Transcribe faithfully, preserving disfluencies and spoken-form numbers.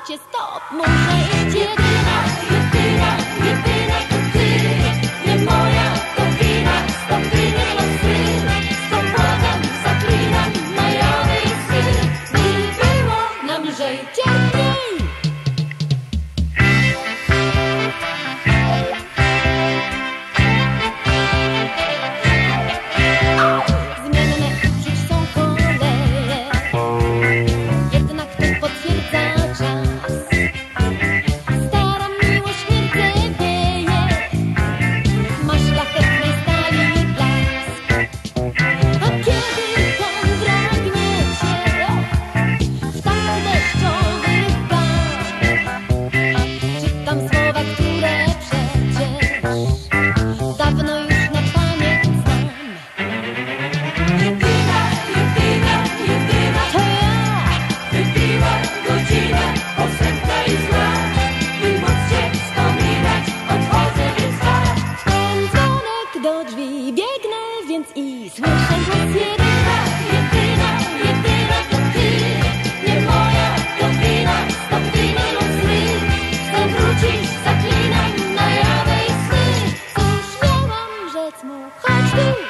cię stop, muszę iść. Jedyna, jedyna, jedyna to ty, nie moja to wina, stop winy losy, stop Bogiem zaklinam na jawy i sny, by było nam lżej, cierpiej. Do drzwi biegnę więc i słyszę głos. Jedyna, jedyna, jedyna to ty, nie moja to wina, stop winy losy, chcę wrócić, zaklinam na jawy i sny. Cóż miałam rzec mu, chodź tu.